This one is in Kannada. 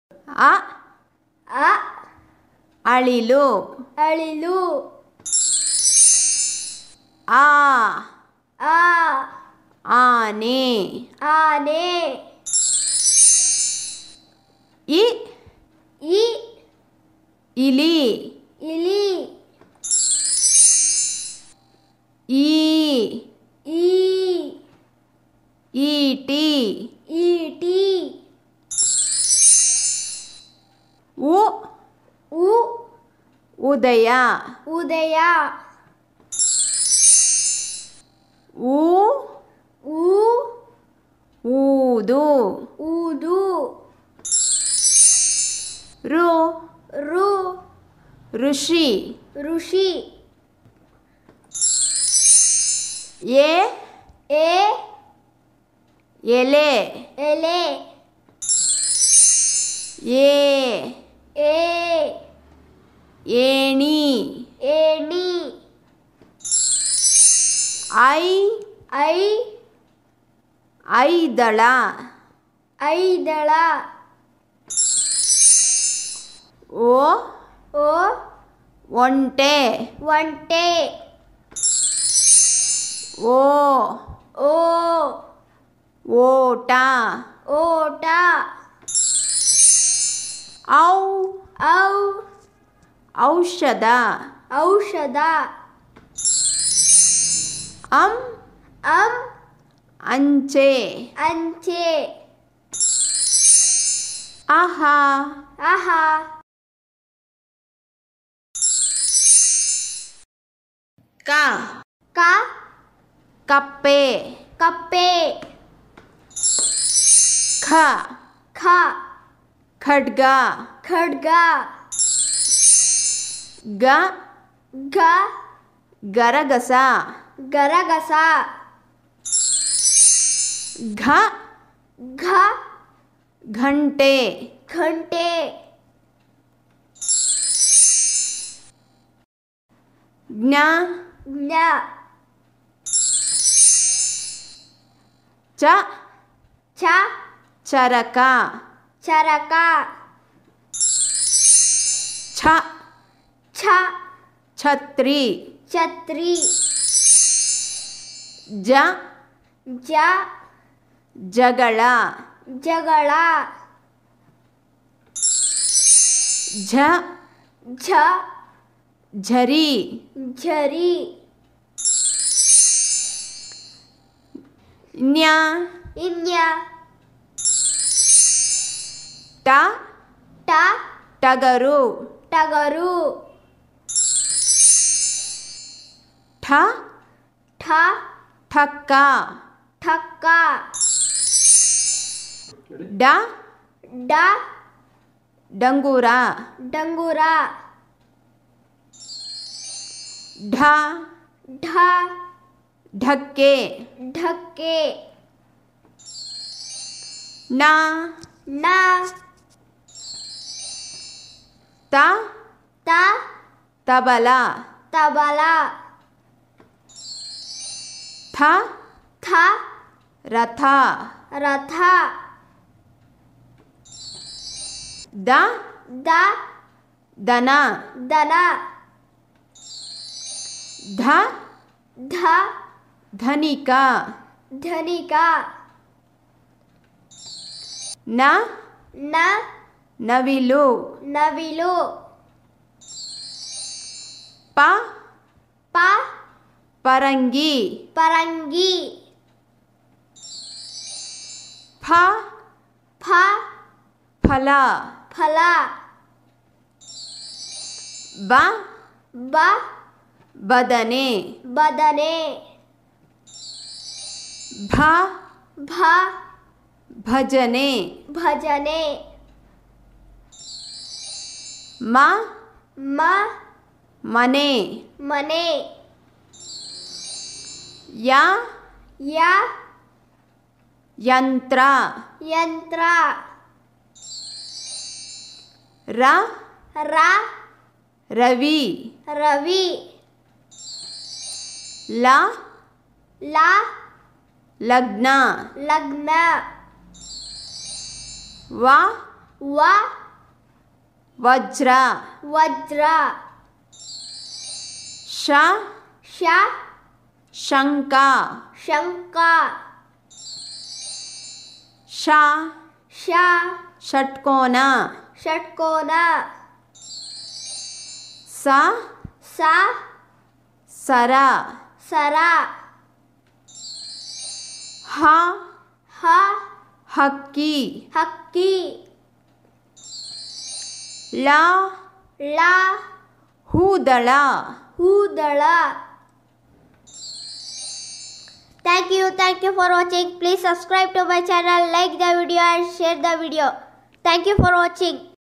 ಅ ಅ ಅಳಿಲು ಅಳಿಲು ಆ ಆ ಆನೆ ಆನೆ ಇ ಇ ಇಲಿ ಇಲಿ ಈ ಈ ಈಟಿ ಈಟಿ ಉ ಉ ಉದಯ ಉದಯ ಊ ಊ ಊದು ಊದು ರು ರು ಋಷಿ ಋಷಿ ಎ ಎ ಎಲೆ ಎಲೆ ಏ ಎ ಏಣಿ ಏಣಿ ಐ ಐ ಐದಳ ಐದಳ ಓ ಓ ಒಂಟೆ ಒಂಟೆ ಓ ಓ ಓಟ ಓಟ ಔ ಔ ಔಷಧ ಔಷಧ ಅಂ ಅಂ ಅಂಚೆ ಅಂಚೆ ಆಹಾ ಆಹಾ ಕ ಕ ಕಪ್ಪೆ ಕಪ್ಪೆ ಖ ಖ ಖಡ್ಗ ಖಡ್ಗ ಗ ಗ ಗರಗಸ ಗರಗಸ ಘ ಘ ಘಂಟೆ ಘಂಟೆ ಜ್ಞ ಜ್ಞ ಚ ಚ ಚರಕ ಚರಕ ಛ ಛ ಛತ್ರಿ ಛತ್ರಿ ಜ ಜ ಜಗಳ ಜಗಳ ಝ ಝ ಝರಿ ಝರಿ ನ್ಯ ಇನ್ಯ ಟ ಟ ಟಗರು ಟಗರು ಠ ಠ ಠಕ್ಕ ಠಕ್ಕ ಡ ಡ ಡಂಗೂರ ಡಂಗೂರ ಢ ಢ ಢಕ್ಕೆ ಢಕ್ಕೆ ನ ನ ತ ತ ತಬಲ ತಬಲ ಥ ಥ ರಥ ರಥ ದ ದ ದನ ದನ ಧ ಧ ಧನಿಕ ಧನಿಕ ನ ನ ನವಿಲು ನವಿಲು ಪ ಪ ಪರಂಗಿ ಪರಂಗಿ ಫ ಫ ಫಲ ಫಲ ಬ ಬ ಬದನೆ ಬದನೆ ಭ ಭ ಭಜನೆ ಭಜನೆ ಮ ಮ ಮನೆ ಮನೆ ಯ ಯ ಯಂತ್ರ ಯಂತ್ರ ರ ರ ರವಿ ರವಿ ಲ ಲ ಲಗ್ನ ಲಗ್ನ ವ ವ ವಜ್ರ ವಜ್ರ ಶ ಶ ಶಂಕ ಶಂಕ ಶ ಶ ಷಟ್ಕೋನ ಷಟ್ಕೋನ ಸ ಸ ಸರ ಸರ ಹ ಹ ಹಕ್ಕಿ ಹಕ್ಕಿ ಲ ಳ ಹೂದಳ ಹೂದಳ. Thank you for watching. Please subscribe to my channel, like the video and share the video. Thank you for watching.